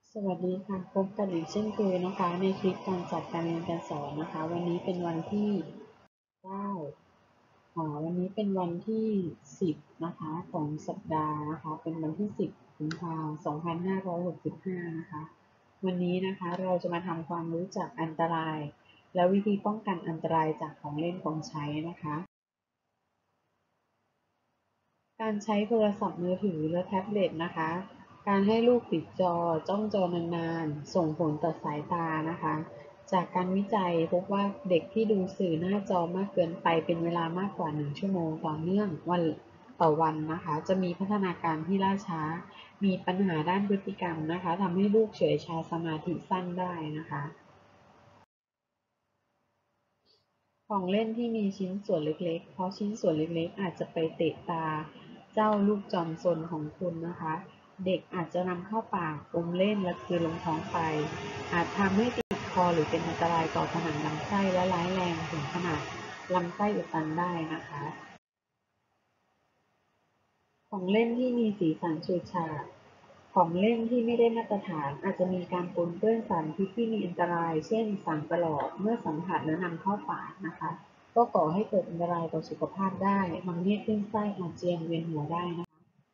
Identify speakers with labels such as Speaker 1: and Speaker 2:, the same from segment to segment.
Speaker 1: สวัสดีค่ะพบกันอีกเช่นเคยนะคะในคลิปการจัดการเรียนการสอนนะคะวันนี้เป็นวันที่9วันนี้เป็นวันที่10นะคะของสัปดาห์นะคะเป็นวันที่10กุมภาพันธ์2565นะคะวันนี้นะคะเราจะมาทำความรู้จักอันตรายและวิธีป้องกันอันตรายจากของเล่นของใช้นะคะการใช้โทรศัพท์มือถือและแท็บเล็ตนะคะการให้ลูกติดจอจ้องจอนานๆส่งผลต่อสายตานะคะจากการวิจัยพบว่าเด็กที่ดูสื่อหน้าจอมากเกินไปเป็นเวลามากกว่า1ชั่วโมงต่อเนื่องต่อวันนะคะจะมีพัฒนาการที่ล่าช้ามีปัญหาด้านพฤติกรรมนะคะทำให้ลูกเฉื่อยชาสมาธิสั้นได้นะคะ ของเล่นที่มีชิ้นส่วนเล็กๆ เพราะชิ้นส่วนเล็กๆอาจจะไปเตะตาเจ้าลูกจอมซนของคุณนะคะ เด็กอาจจะนำเข้าปากอมเล่นและกลืนลงท้องไปอาจทำให้ติดคอหรือเป็นอันตรายต่อผนังลำไส้และร้ายแรงถึงขนาดลำไส้อุดตันได้นะคะ ของเล่นที่มีสีสันฉูดฉาดของเล่นที่ไม่ได้มาตรฐานอาจจะมีการปนเปื้อนสารพิษที่มีอันตรายเช่นสารประหลอดเมื่อสัมผัสและนำเข้าปากนะคะก็ก่อให้เกิดอันตรายต่อสุขภาพได้ทำให้คลื่นไส้อาเจียนเวียนหัวได้นะคะ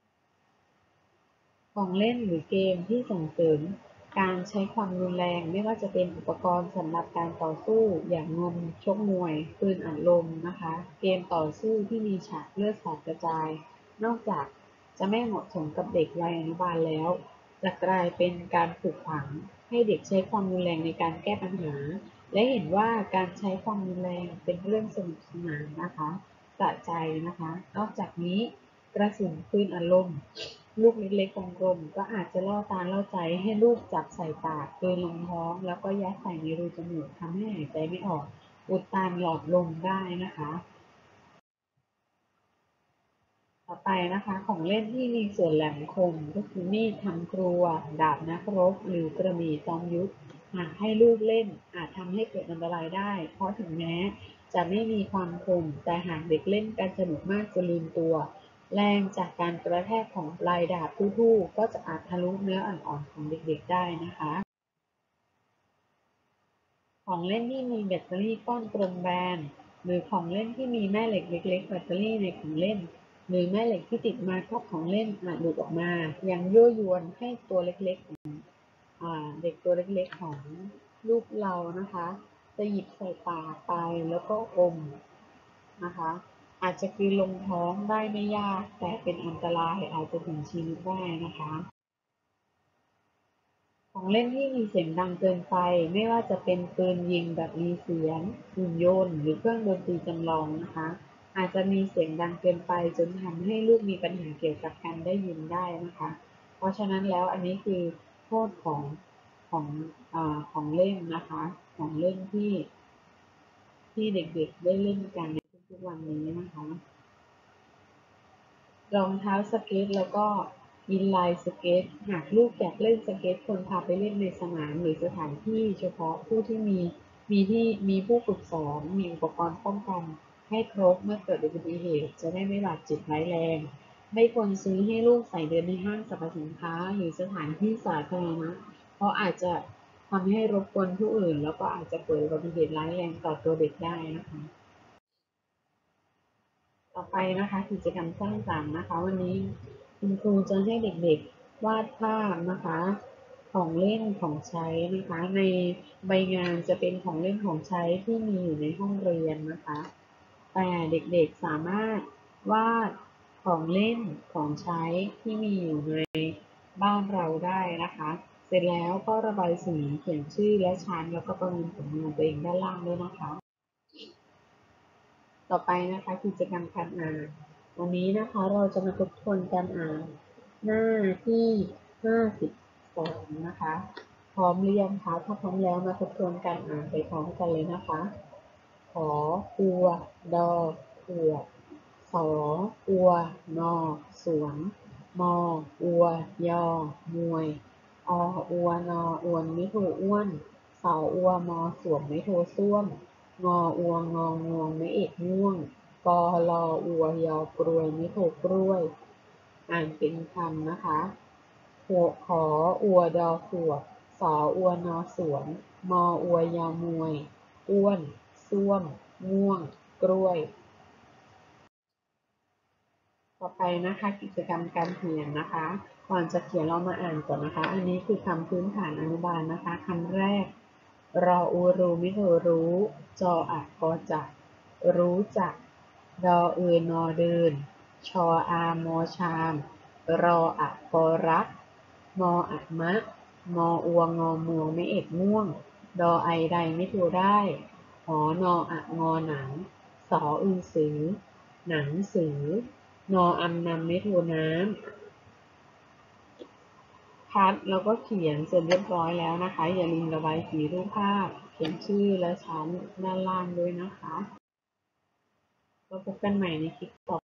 Speaker 1: ของเล่นหรือเกมที่ส่งเสริมการใช้ความรุนแรงไม่ว่าจะเป็นอุปกรณ์สำหรับการต่อสู้อย่างนวมชกมวยปืนอัดลมนะคะเกมต่อสู้ที่มีฉากเลือดสาดกระจายนอกจากจะไม่เหมาะสมกับเด็กวัยอนุบาลแล้วจะกลายเป็นการปลูกฝังให้เด็กใช้ความรุนแรงในการแก้ปัญหาและเห็นว่าการใช้ความรุนแรงเป็นเรื่องสนุกสนานนะคะสะใจนะคะนอกจากนี้กระสุนปืนอัดลม ลูกเล็กๆกลมๆก็อาจจะล่อตาล่อใจให้ลูกจับใส่ปากโดยลงท้องแล้วก็ยัดใส่ในรูจมูกทำให้หายใจไม่ออกอุดตันหลอดลมได้นะคะต่อไปนะคะของเล่นที่มีส่วนแหลมคมก็คือมีดทำครัวดาบนักรบหรือกระบี่จอมยุทธหากให้ลูกเล่นอาจทำให้เกิดอันตรายได้เพราะถึงแม้จะไม่มีความคมแต่หากเด็กเล่นกันสนุกมากจนลืมตัว แรงจากการกระแทกของปลายดาบทู่ๆก็จะอาจทะลุเนื้ออ่อนๆของเด็กๆได้นะคะของเล่นที่มีแบตเตอรี่ก้อนกลมแบนหรือของเล่นที่มีแม่เหล็กเล็กๆแบตเตอรี่ในของเล่นหรือแม่เหล็กที่ติดมากับของเล่นอาจหลุดออกมายังยั่วยวนให้ตัวเล็กๆเด็กตัวเล็กๆของลูกเรานะคะจะหยิบใส่ปากไปแล้วก็อมนะคะอาจจะกลืนลงท้องได้ไม่ยากแต่เป็นอันตรายอาจจะถึงชีวิตได้นะคะ ของเล่นที่มีเสียงดังเกินไปไม่ว่าจะเป็นปืนยิงแบบมีเสียงหุ่นยนต์หรือเครื่องดนตรีจำลองนะคะอาจจะมีเสียงดังเกินไปจนทำให้ลูกมีปัญหาเกี่ยวกับการได้ยินได้นะคะเพราะฉะนั้นแล้วอันนี้คือโทษของของเล่นนะคะของเล่นที่เด็กๆได้เล่นกันในทุกๆวันนี้นะคะ รองเท้าสเกตแล้วก็อินไลน์สเกตหากลูกอยากเล่นสเกตควรพาไปเล่นในสนามหรือสถานที่เฉพาะผู้ที่มีผู้ฝึกสอนมีอุปกรณ์ป้องกันให้ครบเมื่อเกิดอุบัติเหตุจะได้ไม่บาดเจ็บร้ายแรงไม่ควรซื้อให้ลูกใส่เดินในห้างสรรพสินค้าหรือสถานที่สาธารณะเพราะอาจจะทำให้รบกวนผู้อื่นแล้วก็อาจจะเกิดอุบัติเหตุร้ายแรงต่อตัวเด็กได้นะคะ ต่อไปนะคะกิจกรรมสร้างสรรค์นะคะวันนี้คุณครูจะให้เด็กๆวาดภาพนะคะของเล่นของใช้นะคะในใบงานจะเป็นของเล่นของใช้ที่มีอยู่ในห้องเรียนนะคะแต่เด็กๆสามารถวาดของเล่นของใช้ที่มีอยู่ในบ้านเราได้นะคะเสร็จแล้วก็ระบายสีเขียนชื่อและชั้นแล้วก็ประเมินผลงานตัวเองด้านล่างด้วยนะคะ ต่อไปนะคะกิจกรรมการอ่านวันนี้นะคะเราจะมาทบทวนการอ่านหน้าที่52นะคะพร้อมหรือยังคะถ้าพร้อมแล้วมาทบทวนการอ่านไปพร้อมกันเลยนะคะขออัวดอขวดสออัวนอสวนมออัวยอมวยออัวนออวนไม่โทอ้วนสออัวมอสวมไม่โทส้วม งออัวงองวงไม่เอกง่วงกอลออัวยอกรวยไม่โทกล้วยอ่านเป็นคำนะคะหัวขออัวดอขวบสออัวนอสวนมออัวยอมวยอ้วนส้วมง่วงกล้วยต่อไปนะคะกิจกรรมการเขียนนะคะก่อนจะเขียนเรามาอ่านก่อนนะคะอันนี้คือคำพื้นฐานอนุบาลนะคะคำแรกรออูรูมิโทรู้จออักกอจักรู้จักดอนอเดินชออามอชามรออะกอรักมออะมะมออัวงอมวงไม่เอกม่วงดอไอใดไม่โทได้หอนออะงอหนังสออือสือหนังสือนออำนำไม่โทน้ำคัดแล้วก็เขียนเสร็จเรียบร้อยแล้วนะคะอย่าลืมระบายสีรูปภาพเขียนชื่อและชั้นด้านล่างด้วยนะคะแล้วพบกันใหม่ในคลิปต่อ